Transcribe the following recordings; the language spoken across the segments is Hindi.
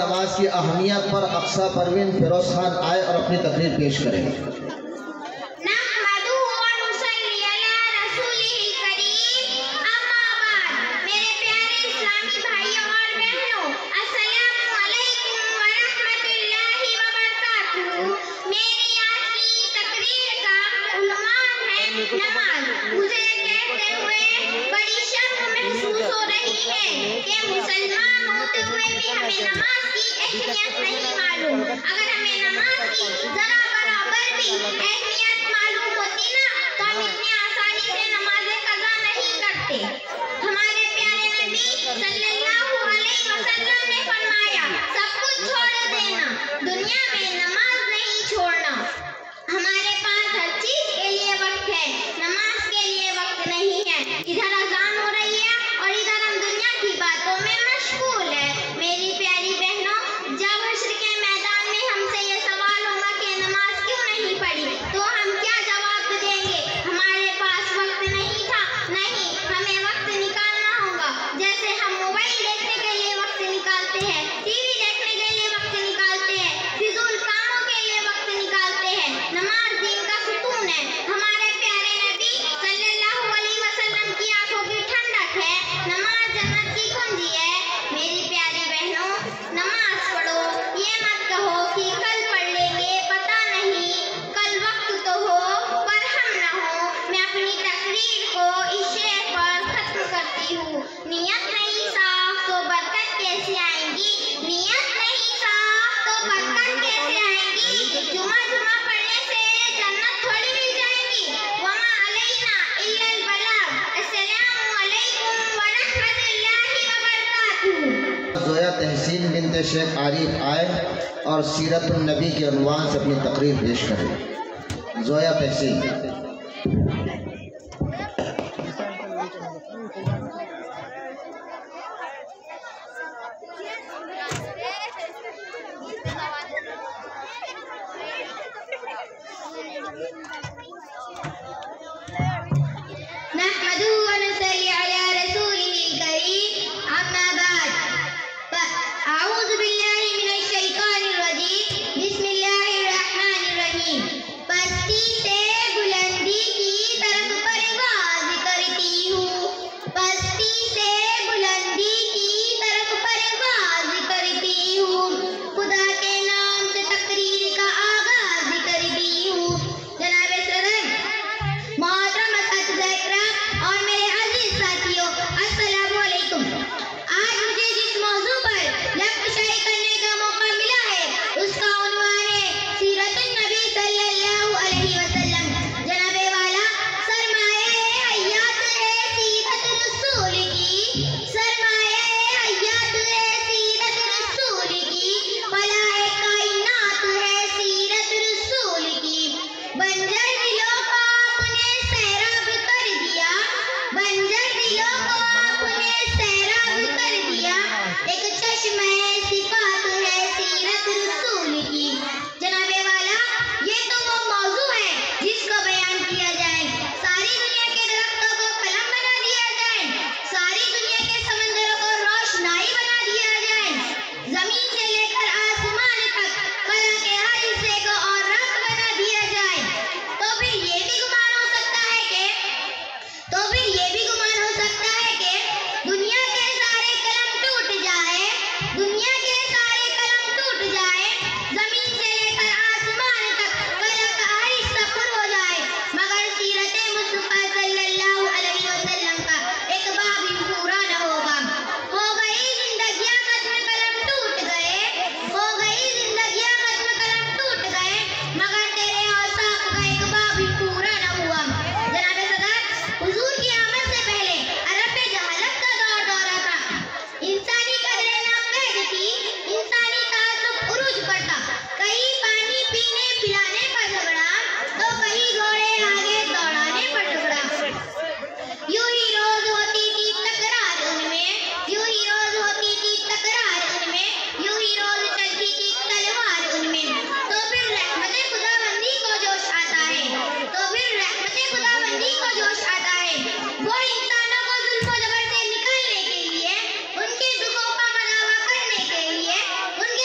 नमाज की अहमियत पर अक्सा परवीन फिरोज खान आए और अपनी तकरीर पेश करें। मुझे कहते हुए बड़ी शर्म महसूस हो रही है कि मुसलमान होते हुए भी हमें नमाज की अहमियत नहीं मालूम। अगर हमें नमाज की जरा बराबर भी अहमियत मालूम होती ना तो हम इतनी आसानी से नमाज़े कज़ा नहीं करते। हमारे प्यारे नबी सल्लल्लाहु अलैहि वसल्लम ने फरमाया, सब कुछ छोड़ देना, दुनिया में नमाज नहीं छोड़ना। हमारे पास हर चीज के लिए वक्त है, नमाज के लिए वक्त नहीं है। इधर अजान हो रही है और इधर हम दुनिया की बातों में मशगूल है। मेरी प्यारी बहनों, जब हश्र के मैदान में हमसे ये सवाल होगा कि नमाज क्यों नहीं पढ़ी, तो हम क्या जवाब देंगे? हमारे पास वक्त नहीं था। नहीं, हमें वक्त निकालना होगा। जैसे हम मोबाइल देखने के लिए वक्त निकालते हैं, टीवी देखने के लिए वक्त निकालते हैं, फिजूल कामों के लिए वक्त निकालते हैं। नमाज दीन का सुकून है। हमारे प्यारे नबी सल्लल्लाहु अलैहि वसल्लम की आंखों की ठंडक है। नमाज जन्नत की कुंजी है। मेरी प्यारी बहनों, नमाज पढ़ो, ये मत कहो कि कल पढ़ लेंगे, पता नहीं कल वक्त तो हो पर हम न हो। मैं अपनी तकरीर को इस शेर पर खत्म करती हूँ। नियत नहीं साफ तो बरकत कैसे आएंगी? नियत नहीं साफ तो बरकत कैसे आएंगी? जुमा जुमा पढ़ने से जन्नत थोड़ी मिल जाएगी। वमा अलैना इल्लल बलाग। अस्सलामु अलैकुम व रहमतुल्लाहि व बरकातुहू। जोया तहसीन बिनते शेख आरिफ आए और सीरतुन नबी के उन्वान से अपनी तकरीर पेश करें। जोया तहसीन। नहमदुहु व नसल्ली अला रसूलिहिल करीम, अम्मा बाद। अऊज़ु बिल्लाहि मिनश शैतानिर रजीम, बिस्मिल्लाहिर रहमानिर रहीम। पस्ती से बुलंदी की तरफ परवाज़ करती हूँ, पस्ती से बुलंदी की तरफ परवाज़ करती हूँ। खुदा के नाम से तकरीर का आगाज़ करती हूँ। जनाब सदर, मोहतरम असतिज़ा और मेरे अजीज साथियों, अस्सलामु अलैकुम। आज मुझे जिस मौजू पर लफ्ज़शाही करने का मौका मिला है उसका उन्वान है सीरतुन नबी सल्लल्लाहु अलैहि वसल्लम। जनाबे वाला, सरमाए हयात है सीरत रसूल की, सरमाए हयात है सीरत रसूल की, फलाए कायनात है सीरत रसूल की। बंजर दिलों को आपने सैराब कर दिया, बंजर दिलों को आपने सैराब कर दिया। एक चश्मे सिफात है सीरत रसूल की। जनाबे वाला, ये तो वो मौजू है जिसको बयान किया जाए। सारी दुनिया के दरख्तों को कलम बना दिया जाए, सारी दुनिया के समंदरों को रोशनाई बना दिया जाए, जमीन से लेकर आसमान तक कला के हर हिस्से को और रंग बना दिया जाए, तो फिर ये भी गुमान हो सकता है कि दुनिया के सारे कलम टूट जाए, दुनिया के सारे कलम टूट जाए, जमीन से लेकर आसमान तक कला का हर हिस्सा पुर हो जाए, मगर सीरत मुस्तफा सल्लल्लाहु अलैहि वसल्लम का एक बाब भी पूरा न होगा। हो गई जिंदगियां खत्म, कलम टूट गए, हो गई जिंदगियां खत्म, कलम टूट गए, मगर तेरे औसाफ का एक बाब भी पूरा न हुआ। जनाब सदर, हुजूर की आमद से पहले अरब में जहालत का दौर दौरा था। इंसानी कदरें नामकैद थी, इंसानी ताल्लुक उरूज पर था। कहीं पानी पीने पिलाने पर झगड़ा, तो कहीं घोड़े आगे दौड़ाने पर झगड़ा। यूं ही रोज होती थी तकरार उनमें, यूं ही रोज होती थी तकरार उनमें, यूं ही रोज चलती थी तलवार उनमें। तो फिर रहमते खुदाबंदी को जोश आता है, तो फिर रहमते खुदाबंदी को जोश आता है। वो इंसानों को जुल्म और जबर से निकालने के लिए, उनके दुखों का मदावा करने के लिए, उनके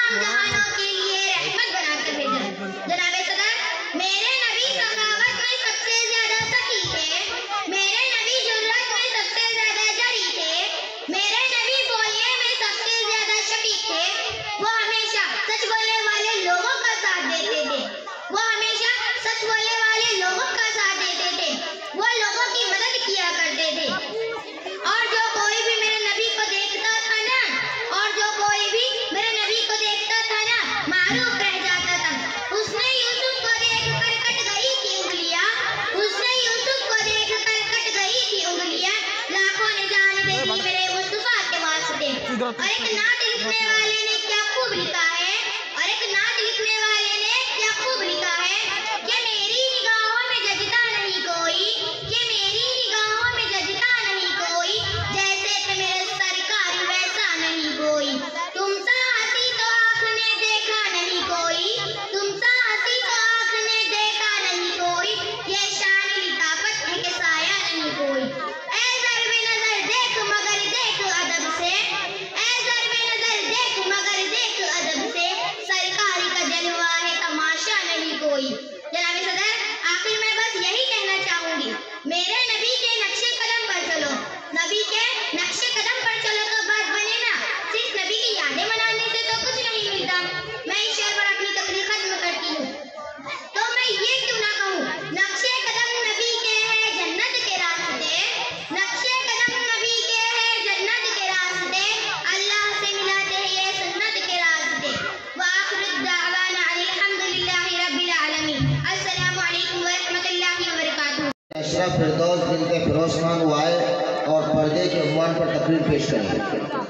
तमाम जहानों के लिए रहमत बनाकर भेजा। जनाबे सदर, मेरे नबी सखावत में सबसे ज्यादा सखी थे, मेरे नबी जुर्रत में सबसे ज्यादा जरी थे, मेरे नबी बोलने में सबसे ज्यादा शकीक थे। वो हमेशा सच बोलने वाले लोगों का साथ देते थे, वो हमेशा सच बोलने वाले लोगों का साथ देते थे, वो लोगों की मदद किया करते थे। और जो कोई भी मेरे नबी को देखता था ना, और जो कोई भी मेरे नबी को देखता था ना, मारूफ रह जाता था। उसने यूसुफ को देखकर कट गई थी उंगलियां, उसने यूसुफ को देखकर कट गई थी उंगलियां, लाखों ने जान दे दी मेरे मुस्तफा के वास्ते। और एक नात लिखने वाले ने क्या खूब लिखा है, और एक नात लिखने वाले ने क्या खूब लिखा है कि मेरी निगाहों में जचता नहीं कोई, कि मेरी निगाहों में जचता नहीं कोई, जैसे कि मेरे सरकार वैसा नहीं कोई। तुमसा हंसी तो आँख ने देखा नहीं कोई, तुमसा हंसी तो आँख ने देखा नहीं कोई, ये शान लिताफत है कि साया नहीं कोई। ऐ ज़र्बे नजर देख मगर देख अदब से, ऐ ज़र्बे नजर देख मगर देख अदब से, सरकारी का जलवा है तमाशा नहीं कोई। जनाबे सदर, आखिर में बस यही कहना चाहूंगी, मेरे नबी के नक्शे कदम पर चलो, नबी के नक्शे कदम पर चलो तो बात बने ना, सिर्फ नबी की यादें मनाने से तो कुछ नहीं मिलता। मैं इस शेर पर अपनी तकरीर खत्म करती हूँ। तो मैं ये क्यों ना कहूँ, नक्शे कदम नबी के हैं जन्नत के रास्ते, नक्शे कदम नबी के हैं जन्नत के रास्ते, अल्लाह से मिलाते हैं ये सुन्नत के रास्ते। वाखिर दावाना अल्हम्दुलिल्लाहि रब्बिल आलमीन। अस्सलामु अलैकुम व रहमतुल्लाहि व बरकातुहू। अशरफ फिरदौस बिनते फिरोज खान वो आए और पर्दे के उन्वान पर तकरीर पेश करेंगे।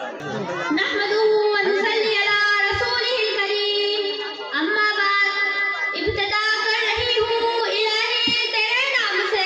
नहमदुहु व नुसल्ली अला रसूलिहिल करीम, अम्मा बाद, इब्तिदा कर रही हूँ इलाही तेरे नाम से,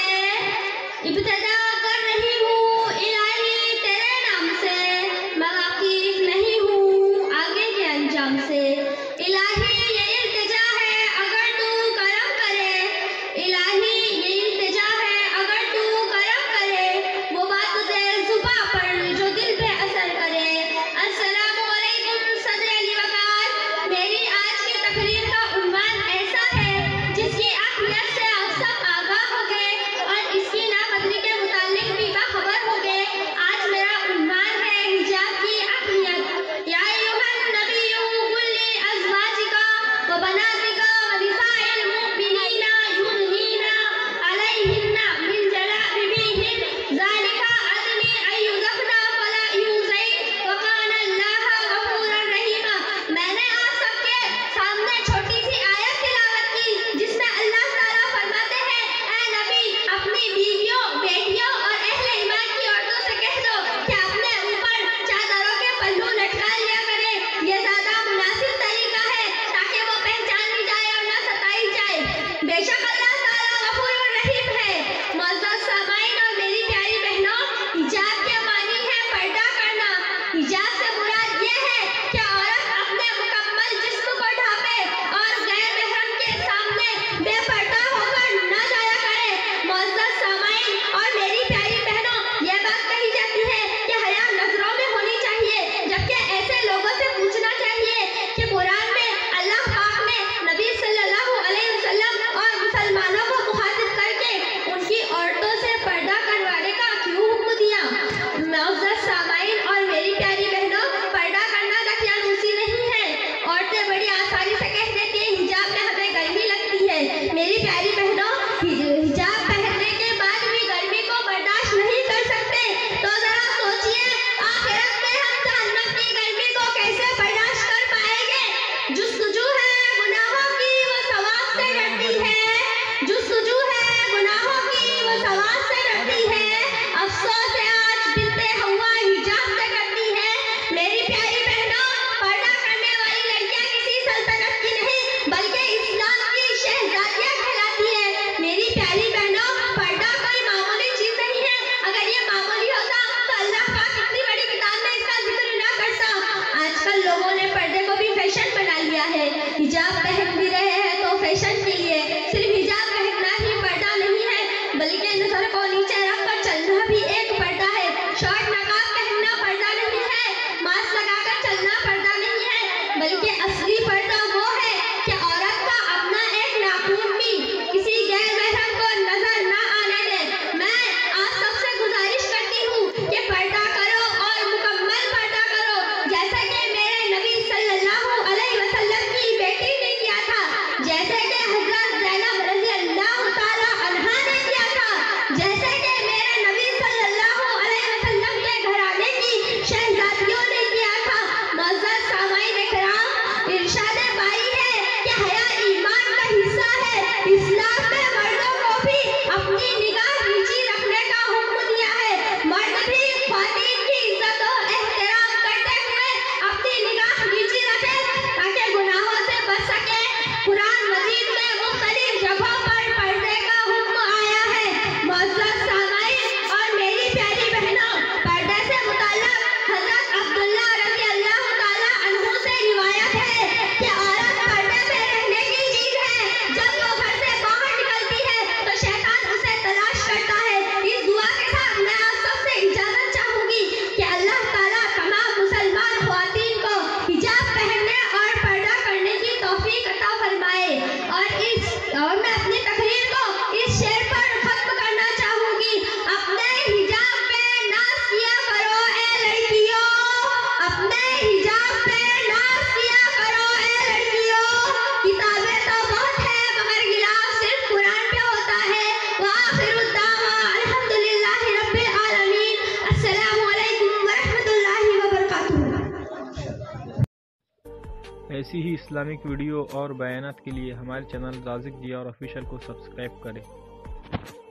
इब्तिदा कर रही हूँ इलाही तेरे नाम से, मैं वाकिफ नहीं हूँ आगे के अंजाम से। इलाही ये इल्तिजा है अगर तू करम करे, इलाही ये इल्तिजा है अगर तू करम करे, वो बात तेरे जुबां पर जो दिल पे असर करे। अस्सलामु अलैकुम सदर अली वकार। मेरी आज की तकरीर का उन्वान ऐसा है जिसकी अहमियत से आप सब आगाह हो गए और इसकी नाकदरी के मुतालिक भी बाखबर हो गए। आज मेरा उन्वान है हिजाब की अहमियत। या अय्युहन नबिय्यु कुल्ली अज़वाजिका व बनातिका व निसाइल मुमिनीना युदनीना अलैहिन्ना मिन जलाबिबिहिन ज़ालिका अदनी अय्युज़फ़ना फला युज़ैन व काना अल्लाह गफ़ूरन रहीमा। मैंने आप सबके सामने छोटी सी आयत तिलावत की जिसमें अल्लाह ताला फरमाते हैं, ऐ नबी अपनी बीवियों, बेटियों और अहले ईमान की औरतों से कह दो कि अपने ऊपर चादरों के पल्लू लटका लिया करें, ये ज्यादा मुनासिब तरीका है ताकि वो पहचानी जाए और ना सताई जाए। बेशक अल्लाह ताला गफूर रहीम है। मुअज़्ज़ज़ सामाईन और मेरी प्यारी बहनों, हिजाब के मानी है पर्दा करना। हिजाब से मुराद ये है कि औरत अपने मुकम्मल जिस्म को ढांपे और गैर महरम के सामने बेपर्दा होकर न जाया करे। मुअज़्ज़ज़ सामाईन और मेरी प्यारी बहनों, ये बात कही जाती है कि हया नजरों में होनी चाहिए, जबकि ऐसे लोगों से पूछना चाहिए कि कुरान में अल्लाह पाक ने नबी सल्लल्लाहु अलैहि वसल्लम और मुसलमानों को मुखातिब करके उनकी औरतों से पर्दा करवाने का क्यों हुक्म दिया। मुअज़्ज़ज़ सामाईन और मेरी प्यारी बहनों, पर्दा करना दकियानूसी नहीं है। औरतें बड़ी आसानी से कह देती हैं हिजाब में हमें गर्मी लगती है। मेरी प्यारी बहनों, हिजाब पहनने के बाद भी गर्मी को बर्दाश्त नहीं कर सकते तो जरा सोचिए आखिरत में हम जहन्नम की गर्मी को कैसे बर्दाश्त कर पाएंगे। जुस्तजू है गुनाहों की वो सवाब से डरती है, जुस्तजू है गुनाहों की वो सवाब से डरती है। अफसोस है आज बिनते हवा हिजाब से करती है। मेरी प्यारी बहनों, पर्दा करने वाली लड़कियां किसी सल्तनत की नहीं बल्कि इस्लाम की शहजादियां कहलाती है। मेरी प्यारी बहनों, पर्दा कोई मामूली चीज नहीं है। अगर ये मामूली होता तो अल्लाह पाक इतनी बड़ी किताब में इसका जिक्र ना करता। आजकल लोगों ने पर्दे को भी फैशन बना लिया है। बल्कि असली पर्दा वो है कि औरत का अपना एक नाखून भी किसी गैर महरम को नजर ना आने दे। मैं आप सबसे गुजारिश करती हूँ कि पर्दा करो और मुकम्मल पर्दा करो, जैसा कि मेरे नबी सल्लल्लाहु अलैहि वसल्लम की बेटी ने किया था, जैसे कि हजरत ज़ैनब रज़ी अल्लाह ताला अन्हा ने किया था, जैसे कि मेरे नबी सल्लल्लाहु अलैहि वसल्लम के घराने की शहजादियों ने किया था। मुअज़्ज़ज़ सामाईन इकराम, इरशाद बारी है कि हया ईमान का हिस्सा है। इस्लाम में मर्दों को भी अपनी निगाह नीची रखने का हुक्म दिया है। मर्द भी ख्वातीन की इज्जत और एहतराम करते हुए अपनी निगाह नीची रखे ताकि गुनाहों से बच सके। कुरान मजीद में मुख्तलिफ जगहों पर पर्दे का हुक्म आया है। मुअज़्ज़ज़ सामाईन और मेरी प्यारी बहनों, पर्दे से मुताल्लिक़ हज़रत अब्दुल्लाह रज़ी अल्लाह ताला अन्हु से रिवायत है कि औरत पर्दे में रहने की चीज है। जब वो घर से बाहर निकलती है तो शैतान उसे तलाश करता है। इस दुआ के साथ मैं आप सबसे इजाजत चाहूंगी कि अल्लाह ताला तमाम मुसलमान ख्वातीन को हिजाब पहनने और पर्दा करने की तौफीक अता फरमाए। और मैं अपनी तकरीर को इस शेर पर खत्म करना चाहूंगी। अपने हिजाब पे नाज किया करो ए लड़कियों, अपने हिजाब पे नाज किया करो ए लड़कियों। किताबें तो बहुत है मगर गिलाफ सिर्फ कुरान पे होता है। व आखिरु दावा अल्हम्दुलिल्लाहि रब्बिल आलमीन। अस्सलामु अलैकुम व रहमतुल्लाहि व बरकातुहू। ऐसी ही इस्लामिक वीडियो और बयानात के लिए हमारे चैनल राज़िक जिया और ऑफिशियल को सब्सक्राइब करें।